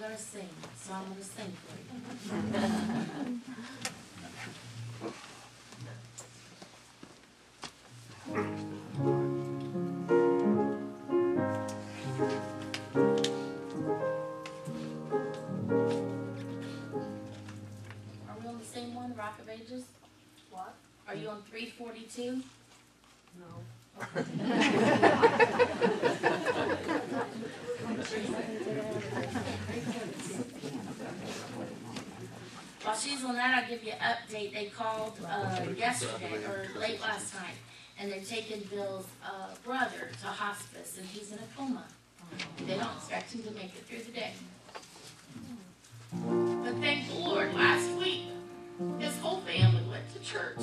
going to sing, so I'm going to sing for you. Are we on the same one, Rock of Ages? What? Are you on 342? No. While she's on that, I'll give you an update. They called yesterday, or late last night, and they're taking Bill's brother to hospice, and he's in a coma. They don't expect him to make it through the day. But thank the Lord, last week, his whole family went to church.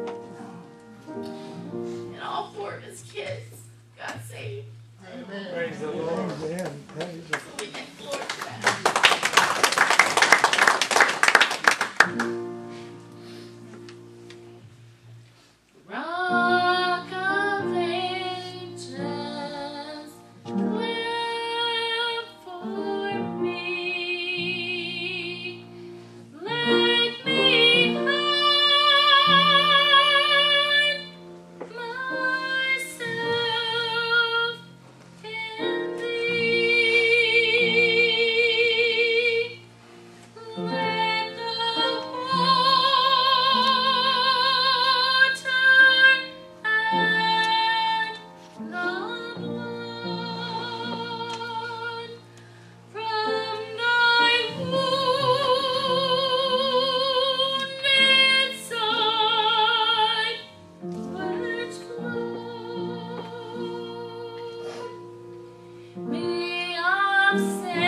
And all 4 of his kids got saved. Amen. Praise the Lord. Amen. Praise the Lord. So we thank the Lord for that. Rock of Ages, live for me. Let me hide myself in thee. Let the water and the blood from thy wounded side which flowed me of sin.